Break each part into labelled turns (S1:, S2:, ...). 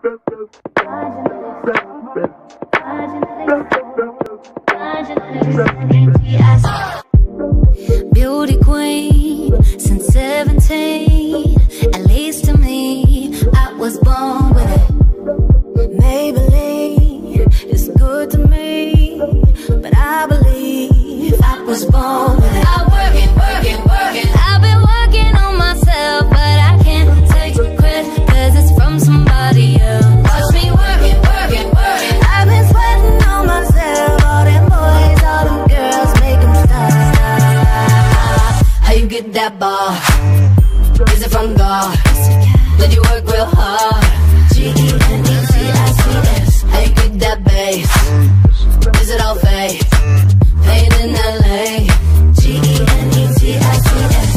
S1: Beauty queen since 17. At least to me, I was born with it. Maybelline is good to me, but I believe I was born with it. I'm working. I've been working on myself, but I can't take credit, cause it's from somebody else. Watch me working. I've been sweating on myself. All them boys, all them girls, make them stop. How you get that bar? Is it from God? Did you work real hard? G-E-N-E-T-I-C-S. How you get that bass? Is it all fake? Paid in LA. G-E-N-E-T-I-C-S.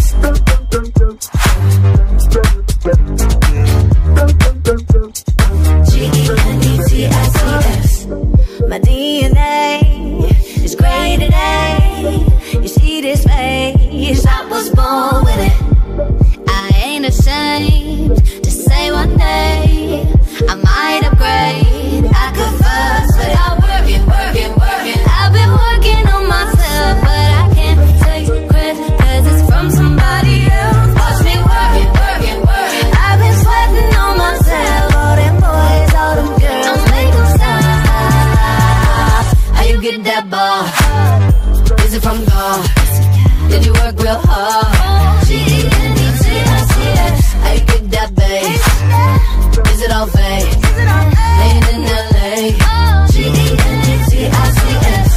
S1: G-E-N-E-T-I-C-S. My DNA is graded A. You see this face, I was born with it. I ain't ashamed to say one day I might upgrade, I could fuss, but I'm working. I've been working on myself, but I can't take credit, cause it's from somebody else. Watch me working. I've been sweating on myself. All them boys, all them girls, make them stop. How you get that bar? Is it from God? Did you work real hard? G-E-N-E-T-I-C-S. How you get that bass? Is it all fake? Made in LA. G-E-N-E-T-I-C-S.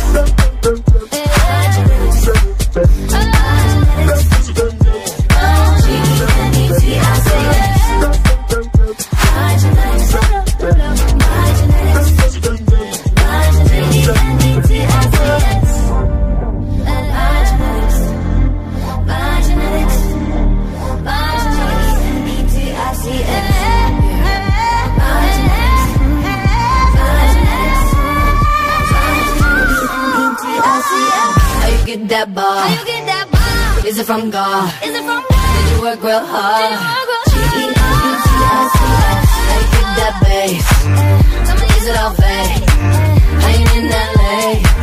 S1: That bar? How you get that bar? Is it from God? Did you work real hard? G-E-N-E-T-I-C-S. How you get that bass? Is it all fake? Playing in LA.